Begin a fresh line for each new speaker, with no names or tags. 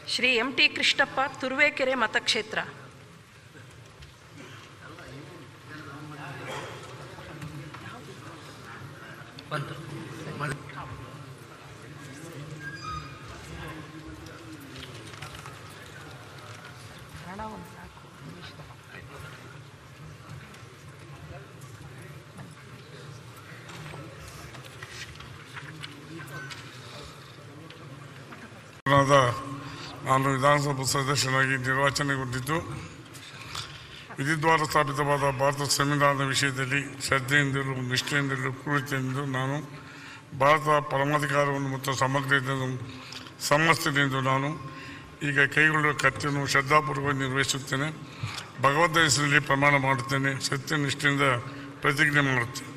ಶ್ರೀ ಎಂ.ಟಿ. ಕೃಷ್ಣಪ್ಪ, ತುರುವೇಕೆರೆ ಮತಕ್ಷೇತ್ರ.
ನಾನು ವಿಧಾನಸಭಾ ಸದಸ್ಯನಾಗಿ ನಿರ್ವಾಚನೆಗೊಂಡಿದ್ದು ವಿಧಿದ್ವಾರ ಸ್ಥಾಪಿತವಾದ ಭಾರತ ಸಂವಿಧಾನದ ವಿಷಯದಲ್ಲಿ ಶ್ರದ್ಧೆಯಿಂದಲೂ ನಿಷ್ಠೆಯಿಂದಲೂ ಕೂಡಿತೆಂದು ನಾನು ಭಾರತದ ಪರಮಾಧಿಕಾರವನ್ನು ಮತ್ತು ಸಮಗ್ರತೆಯನ್ನು ಸಮರ್ಥನೆಂದು ನಾನು ಈಗ ಕೈಗೊಳ್ಳುವ ಕರ್ತವ್ಯವನ್ನು ಶ್ರದ್ಧಾಪೂರ್ವಕವಾಗಿ ನಿರ್ವಹಿಸುತ್ತೇನೆ. ಭಗವಂತನ ಹೆಸರಲ್ಲಿ ಪ್ರಮಾಣ ಮಾಡುತ್ತೇನೆ. ಸತ್ಯನಿಷ್ಠೆಯಿಂದ ಪ್ರತಿಜ್ಞೆ ಮಾಡುತ್ತೇನೆ.